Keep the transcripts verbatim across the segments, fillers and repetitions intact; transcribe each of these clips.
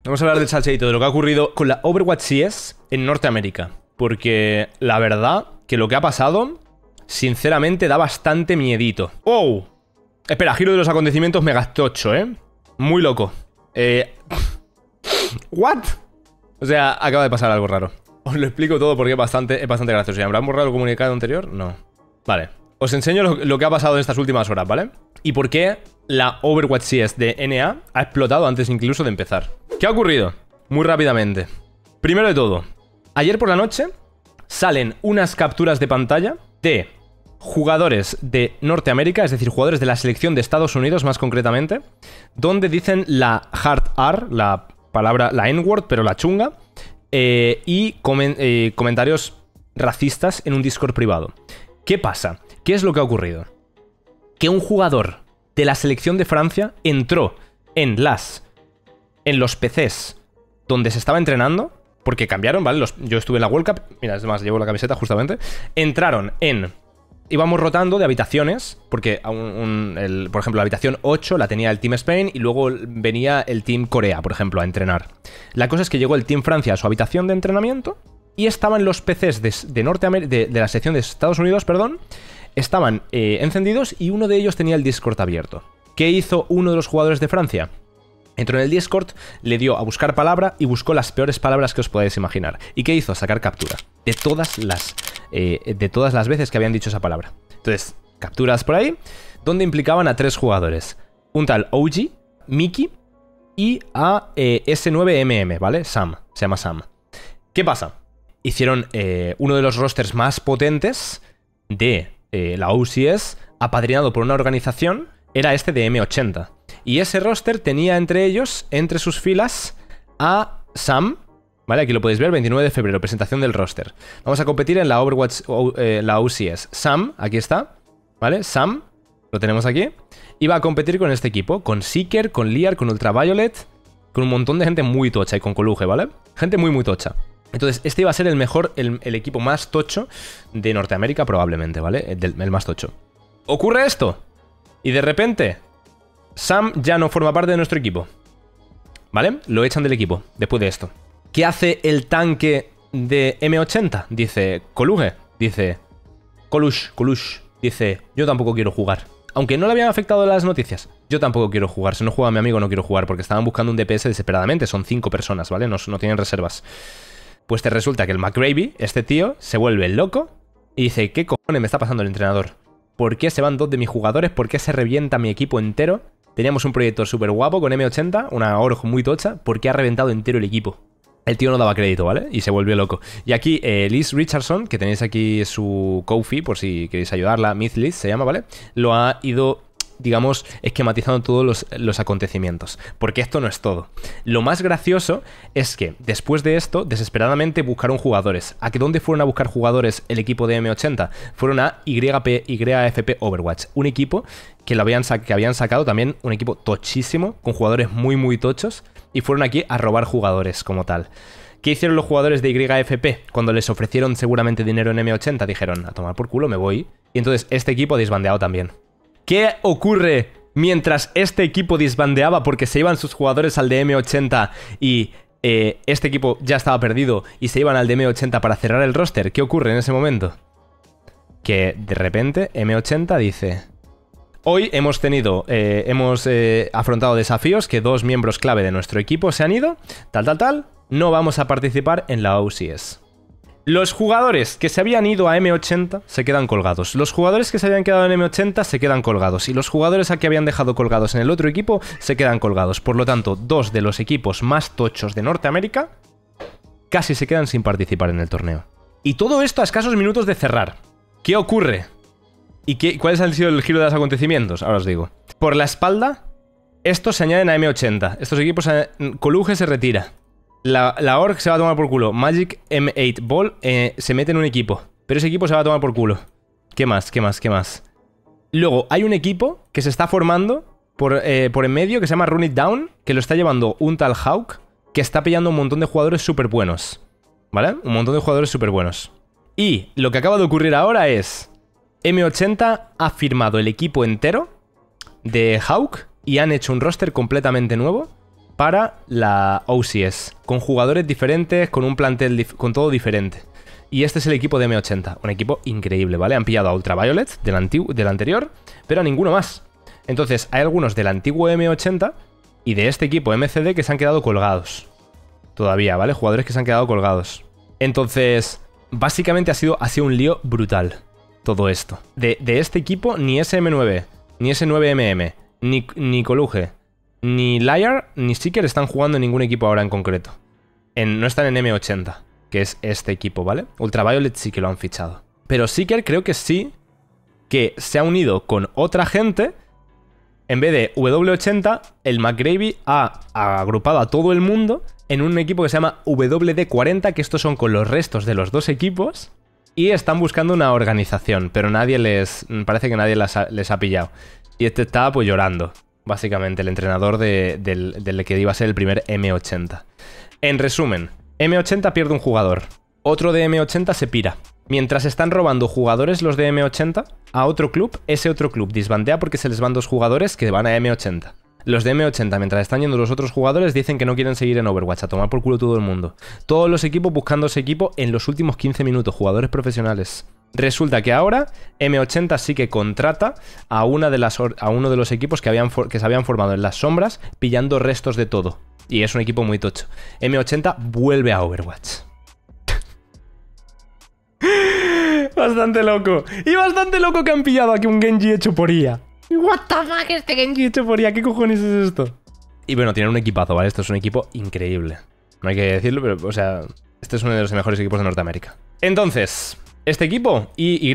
Vamos a hablar del salseíto, de lo que ha ocurrido con la Overwatch C S en Norteamérica. Porque la verdad que lo que ha pasado, sinceramente, da bastante miedito. ¡Oh! Espera, giro de los acontecimientos megastocho, ¿eh? Muy loco. Eh... ¿What? O sea, acaba de pasar algo raro. Os lo explico todo porque es bastante, es bastante gracioso. ¿Y habrán borrado el comunicado anterior? No. Vale. Os enseño lo, lo que ha pasado en estas últimas horas, ¿vale? Y por qué la Overwatch C S de N A ha explotado antes incluso de empezar. ¿Qué ha ocurrido? Muy rápidamente. Primero de todo, ayer por la noche salen unas capturas de pantalla de jugadores de Norteamérica, es decir, jugadores de la selección de Estados Unidos más concretamente, donde dicen la hard R, la palabra, la N-word, pero la chunga, eh, y comen, eh, comentarios racistas en un Discord privado. ¿Qué pasa? ¿Qué es lo que ha ocurrido? Que un jugador de la selección de Francia entró en las en los P Cs donde se estaba entrenando, porque cambiaron, ¿vale? Los, yo estuve en la World Cup, mira, es más, llevo la camiseta justamente. Entraron en... Íbamos rotando de habitaciones, porque un, un, el, por ejemplo, la habitación ocho la tenía el Team Spain y luego venía el Team Corea, por ejemplo, a entrenar. La cosa es que llegó el Team Francia a su habitación de entrenamiento y estaban los P Cs de, de, Norteamérica, de, de la sección de Estados Unidos, perdón, estaban eh, encendidos y uno de ellos tenía el Discord abierto. ¿Qué hizo uno de los jugadores de Francia? Entró en el Discord, le dio a buscar palabra y buscó las peores palabras que os podáis imaginar. ¿Y qué hizo? Sacar captura de todas las, eh, de todas las veces que habían dicho esa palabra. Entonces, capturas por ahí, donde implicaban a tres jugadores. Un tal O G, Mickey y a eh, S nueve M M, ¿vale? Sam, se llama Sam. ¿Qué pasa? Hicieron eh, uno de los rosters más potentes de eh, la O C S, apadrinado por una organización, era este de M ochenta. Y ese roster tenía entre ellos, entre sus filas, a Sam, ¿vale? Aquí lo podéis ver, veintinueve de febrero, presentación del roster. Vamos a competir en la Overwatch, eh, la O C S. Sam, aquí está, ¿vale? Sam, lo tenemos aquí. Y va a competir con este equipo, con Seeker, con Liar, con Ultraviolet, con un montón de gente muy tocha y con Coluge, ¿vale? Gente muy, muy tocha. Entonces, este iba a ser el mejor, el, el equipo más tocho de Norteamérica probablemente, ¿vale? El, del, el más tocho. Ocurre esto, y de repente... Sam ya no forma parte de nuestro equipo, ¿vale? Lo echan del equipo después de esto. ¿Qué hace el tanque de M ochenta? Dice Coluge, dice Colush, Colush, dice yo tampoco quiero jugar. Aunque no le habían afectado las noticias, yo tampoco quiero jugar. Si no juega mi amigo no quiero jugar, porque estaban buscando un D P S desesperadamente. Son cinco personas, ¿vale? No, no tienen reservas. Pues te resulta que el McGravy, este tío, se vuelve loco y dice, ¿qué cojones me está pasando el entrenador? ¿Por qué se van dos de mis jugadores? ¿Por qué se revienta mi equipo entero? Teníamos un proyecto súper guapo con M ochenta, una org muy tocha, porque ha reventado entero el equipo. El tío no daba crédito, ¿vale? Y se volvió loco. Y aquí eh, Liz Richardson, que tenéis aquí su Ko-fi, por si queréis ayudarla, Myth Liz se llama, ¿vale? Lo ha ido, digamos, esquematizando todos los, los acontecimientos. Porque esto no es todo. Lo más gracioso es que después de esto, desesperadamente buscaron jugadores. ¿A qué dónde fueron a buscar jugadores el equipo de M ochenta? Fueron a Y P Y F P Overwatch, un equipo que, lo habían, que habían sacado también, un equipo tochísimo, con jugadores muy muy tochos, y fueron aquí a robar jugadores como tal. ¿Qué hicieron los jugadores de Y F P? Cuando les ofrecieron seguramente dinero en M ochenta, dijeron, a tomar por culo, me voy. Y entonces este equipo disbandeado también. ¿Qué ocurre mientras este equipo disbandeaba porque se iban sus jugadores al de M ochenta y eh, este equipo ya estaba perdido y se iban al de M ochenta para cerrar el roster? ¿Qué ocurre en ese momento? Que de repente M ochenta dice... Hoy hemos tenido, eh, hemos eh, afrontado desafíos que dos miembros clave de nuestro equipo se han ido, tal, tal, tal, no vamos a participar en la O C S. Los jugadores que se habían ido a M ochenta se quedan colgados. Los jugadores que se habían quedado en M ochenta se quedan colgados. Y los jugadores a que habían dejado colgados en el otro equipo se quedan colgados. Por lo tanto, dos de los equipos más tochos de Norteamérica casi se quedan sin participar en el torneo. Y todo esto a escasos minutos de cerrar. ¿Qué ocurre? ¿Y qué, cuál ha sido el giro de los acontecimientos? Ahora os digo. Por la espalda, estos se añaden a M ochenta. Estos equipos, Coluge se retira. La, la org se va a tomar por culo. Magic M ocho Ball eh, se mete en un equipo. Pero ese equipo se va a tomar por culo. ¿Qué más? ¿Qué más? ¿Qué más? Luego, hay un equipo que se está formando por, eh, por en medio que se llama Run It Down, que lo está llevando un tal Hawk, que está pillando un montón de jugadores súper buenos. ¿Vale? Un montón de jugadores súper buenos. Y lo que acaba de ocurrir ahora es... M ochenta ha firmado el equipo entero de Hawk y han hecho un roster completamente nuevo para la O C S, con jugadores diferentes, con un plantel, con todo diferente. Y este es el equipo de eme ochenta, un equipo increíble, ¿vale? Han pillado a Ultraviolet del, antiguo, del anterior, pero a ninguno más. Entonces, hay algunos del antiguo eme ochenta y de este equipo eme ce de que se han quedado colgados. Todavía, ¿vale? Jugadores que se han quedado colgados. Entonces, básicamente ha sido, ha sido un lío brutal todo esto. De, de este equipo, ni ese eme nueve, ni ese nueve eme eme, ni, ni Coluge, ni Liar, ni Seeker están jugando en ningún equipo ahora en concreto. En, no están en eme ochenta, que es este equipo, ¿vale? Ultraviolet sí que lo han fichado. Pero Seeker creo que sí, que se ha unido con otra gente. En vez de doble u ochenta, el McGravy ha agrupado a todo el mundo en un equipo que se llama doble u de cuarenta, que estos son con los restos de los dos equipos, y están buscando una organización, pero nadie les... parece que nadie las ha, les ha pillado. Y este está pues llorando, básicamente, el entrenador de, del, del que iba a ser el primer eme ochenta. En resumen, eme ochenta pierde un jugador, otro de eme ochenta se pira. Mientras están robando jugadores los de eme ochenta a otro club, ese otro club disbandea porque se les van dos jugadores que van a eme ochenta. Los de eme ochenta, mientras están yendo los otros jugadores, dicen que no quieren seguir en Overwatch, a tomar por culo todo el mundo. Todos los equipos buscando ese equipo en los últimos quince minutos, jugadores profesionales. Resulta que ahora eme ochenta sí que contrata a, una de las a uno de los equipos que, habían que se habían formado en las sombras, pillando restos de todo. Y es un equipo muy tocho. eme ochenta vuelve a Overwatch. Bastante loco. Y bastante loco que han pillado aquí un Genji hecho por I A. What the fuck, este Genji hecho por I A. ¿Qué cojones es esto? Y bueno, tienen un equipazo, ¿vale? Esto es un equipo increíble. No hay que decirlo, pero, o sea, este es uno de los mejores equipos de Norteamérica. Entonces, este equipo, Y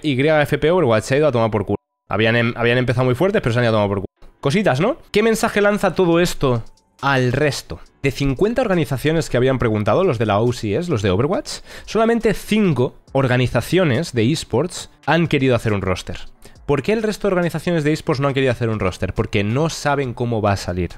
F P Overwatch, se ha ido a tomar por culo. Habían, em habían empezado muy fuertes, pero se han ido a tomar por culo. Cositas, ¿no? ¿Qué mensaje lanza todo esto al resto? De cincuenta organizaciones que habían preguntado, los de la O C S, los de Overwatch, solamente cinco organizaciones de esports han querido hacer un roster. ¿Por qué el resto de organizaciones de esports no han querido hacer un roster? Porque no saben cómo va a salir.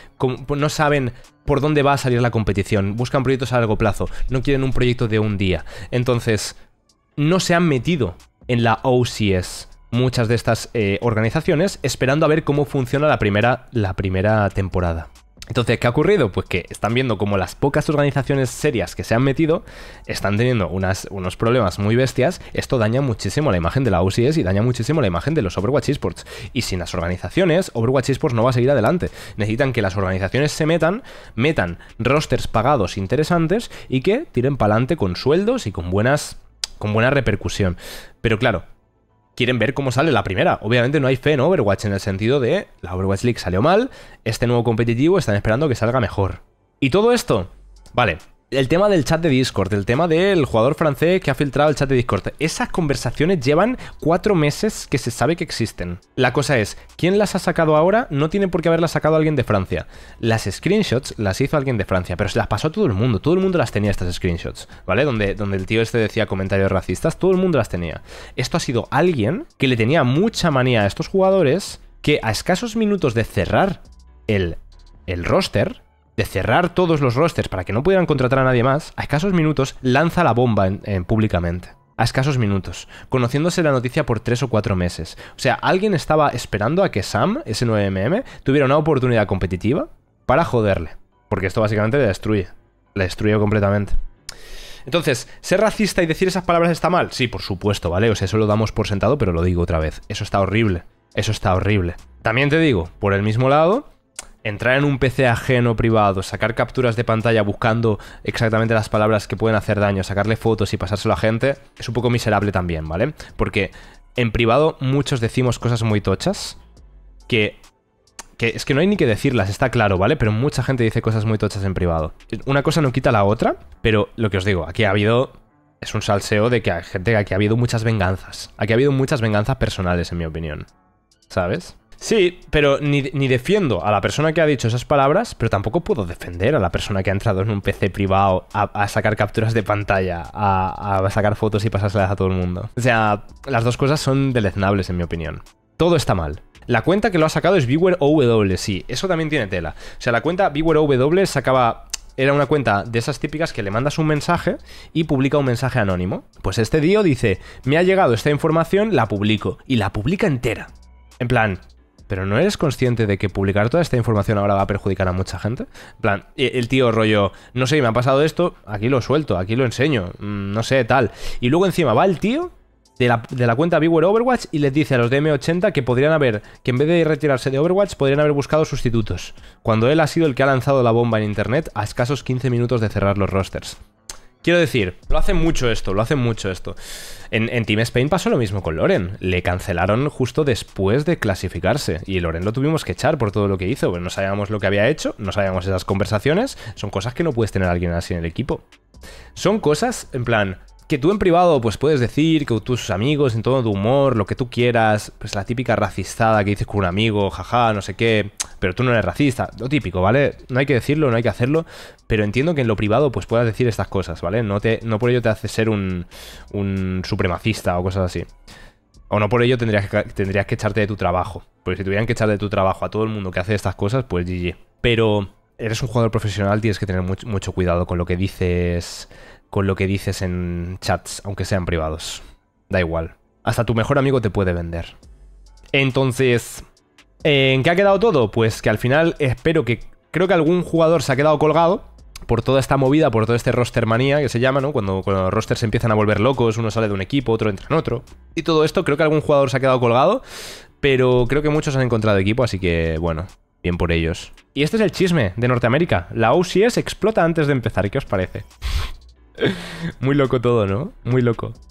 No saben por dónde va a salir la competición. Buscan proyectos a largo plazo. No quieren un proyecto de un día. Entonces, no se han metido en la O C S muchas de estas eh, organizaciones, esperando a ver cómo funciona la primera, la primera temporada. Entonces, ¿qué ha ocurrido? Pues que están viendo como las pocas organizaciones serias que se han metido están teniendo unas, unos problemas muy bestias. Esto daña muchísimo la imagen de la O C S y daña muchísimo la imagen de los Overwatch eSports. Y sin las organizaciones, Overwatch eSports no va a seguir adelante. Necesitan que las organizaciones se metan, metan rosters pagados interesantes y que tiren para adelante con sueldos y con, buenas, con buena repercusión. Pero claro, quieren ver cómo sale la primera. Obviamente no hay fe en Overwatch en el sentido de la Overwatch League salió mal, este nuevo competitivo están esperando que salga mejor. Y todo esto, vale, el tema del chat de Discord, el tema del jugador francés que ha filtrado el chat de Discord, esas conversaciones llevan cuatro meses que se sabe que existen. La cosa es, ¿quién las ha sacado ahora? No tiene por qué haberlas sacado alguien de Francia. Las screenshots las hizo alguien de Francia, pero se las pasó a todo el mundo. Todo el mundo las tenía, estas screenshots, ¿vale? Donde, donde el tío este decía comentarios racistas, todo el mundo las tenía. Esto ha sido alguien que le tenía mucha manía a estos jugadores, que a escasos minutos de cerrar el, el roster, de cerrar todos los rosters para que no pudieran contratar a nadie más, a escasos minutos lanza la bomba en, en, públicamente. A escasos minutos, conociéndose la noticia por tres o cuatro meses. O sea, alguien estaba esperando a que Sam, ese nueve eme eme, tuviera una oportunidad competitiva para joderle. Porque esto básicamente le destruye. Le destruye completamente. Entonces, ¿ser racista y decir esas palabras está mal? Sí, por supuesto, ¿vale? O sea, eso lo damos por sentado, pero lo digo otra vez. Eso está horrible. Eso está horrible. También te digo, por el mismo lado, entrar en un P C ajeno privado, sacar capturas de pantalla buscando exactamente las palabras que pueden hacer daño, sacarle fotos y pasárselo a gente, es un poco miserable también, ¿vale? Porque en privado muchos decimos cosas muy tochas que, que es que no hay ni que decirlas, está claro, ¿vale? Pero mucha gente dice cosas muy tochas en privado. Una cosa no quita la otra, pero lo que os digo, aquí ha habido... es un salseo de que hay gente, aquí ha habido muchas venganzas. Aquí ha habido muchas venganzas personales, en mi opinión. ¿Sabes? Sí, pero ni, ni defiendo a la persona que ha dicho esas palabras, pero tampoco puedo defender a la persona que ha entrado en un P C privado a, a sacar capturas de pantalla, a, a sacar fotos y pasárselas a todo el mundo. O sea, las dos cosas son deleznables en mi opinión. Todo está mal. La cuenta que lo ha sacado es Viewer O W, sí, eso también tiene tela. O sea, la cuenta Viewer O W sacaba... era una cuenta de esas típicas que le mandas un mensaje y publica un mensaje anónimo. Pues este tío dice, me ha llegado esta información, la publico. Y la publica entera. En plan... pero ¿no eres consciente de que publicar toda esta información ahora va a perjudicar a mucha gente? En plan, el tío rollo, no sé, me ha pasado esto, aquí lo suelto, aquí lo enseño, no sé, tal. Y luego encima va el tío de la, de la cuenta Viewer Overwatch y les dice a los de M ochenta que podrían haber, que en vez de retirarse de Overwatch, podrían haber buscado sustitutos, cuando él ha sido el que ha lanzado la bomba en internet a escasos quince minutos de cerrar los rosters. Quiero decir, lo hacen mucho esto, lo hacen mucho esto. En, en Team Spain pasó lo mismo con Loren. Le cancelaron justo después de clasificarse. Y Loren lo tuvimos que echar por todo lo que hizo. Pues no sabíamos lo que había hecho, no sabíamos esas conversaciones. Son cosas que no puedes tener a alguien así en el equipo. Son cosas, en plan, que tú en privado pues puedes decir, que tus amigos, en todo tu humor, lo que tú quieras. Pues la típica racistada que dices con un amigo, jaja, no sé qué. Pero tú no eres racista, lo típico, ¿vale? No hay que decirlo, no hay que hacerlo, pero entiendo que en lo privado pues puedas decir estas cosas, ¿vale? No, te, no por ello te hace ser un, un supremacista o cosas así. O no por ello tendrías que, tendrías que echarte de tu trabajo. Porque si tuvieran que echar de tu trabajo a todo el mundo que hace estas cosas, pues G G. Pero eres un jugador profesional, tienes que tener mucho, mucho cuidado con lo que dices, con lo que dices en chats, aunque sean privados. Da igual. Hasta tu mejor amigo te puede vender. Entonces... ¿en qué ha quedado todo? Pues que al final espero que... Creo que algún jugador se ha quedado colgado por toda esta movida, por todo este roster manía que se llama, ¿no? Cuando, cuando los rosters se empiezan a volver locos, uno sale de un equipo, otro entra en otro. Y todo esto, creo que algún jugador se ha quedado colgado, pero creo que muchos han encontrado equipo, así que, bueno, bien por ellos. Y este es el chisme de Norteamérica. La O C S explota antes de empezar, ¿qué os parece? Muy loco todo, ¿no? Muy loco.